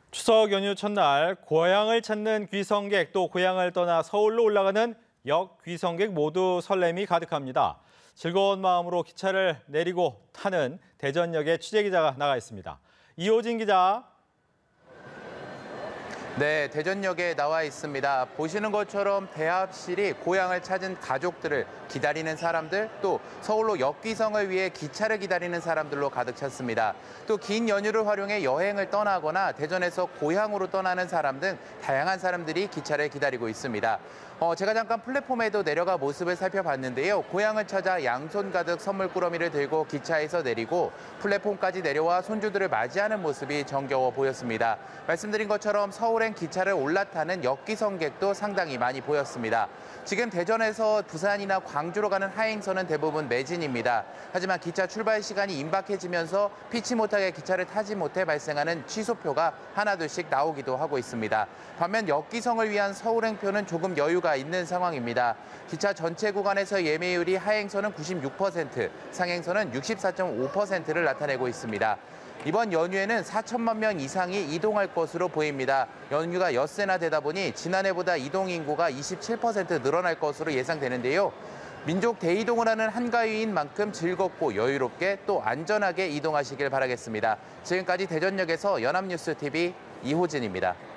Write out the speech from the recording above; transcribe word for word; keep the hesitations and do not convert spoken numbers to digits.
추석 연휴 첫날 고향을 찾는 귀성객 또 고향을 떠나 서울로 올라가는 역 귀성객 모두 설렘이 가득합니다. 즐거운 마음으로 기차를 내리고 타는 대전역에 취재기자가 나가 있습니다. 이호진 기자. 네, 대전역에 나와 있습니다. 보시는 것처럼 대합실이 고향을 찾은 가족들을 기다리는 사람들, 또 서울로 역귀성을 위해 기차를 기다리는 사람들로 가득 찼습니다. 또 긴 연휴를 활용해 여행을 떠나거나 대전에서 고향으로 떠나는 사람 등 다양한 사람들이 기차를 기다리고 있습니다. 어, 제가 잠깐 플랫폼에도 내려가 모습을 살펴봤는데요. 고향을 찾아 양손 가득 선물 꾸러미를 들고 기차에서 내리고 플랫폼까지 내려와 손주들을 맞이하는 모습이 정겨워 보였습니다. 말씀드린 것처럼 서울행 기차를 올라타는 역귀성객도 상당히 많이 보였습니다. 지금 대전에서 부산이나 광주로 가는 하행선은 대부분 매진입니다. 하지만 기차 출발 시간이 임박해지면서 피치 못하게 기차를 타지 못해 발생하는 취소표가 하나둘씩 나오기도 하고 있습니다. 반면 역귀성을 위한 서울행표는 조금 여유가 있는 상황입니다. 기차 전체 구간에서 예매율이 하행선은 구십육 퍼센트, 상행선은 육십사 점 오 퍼센트를 나타내고 있습니다. 이번 연휴에는 사천만 명 이상이 이동할 것으로 보입니다. 연휴가 엿새나 되다 보니 지난해보다 이동 인구가 이십칠 퍼센트 늘어날 것으로 예상되는데요. 민족 대이동을 하는 한가위인 만큼 즐겁고 여유롭게 또 안전하게 이동하시길 바라겠습니다. 지금까지 대전역에서 연합뉴스티비 이호진입니다.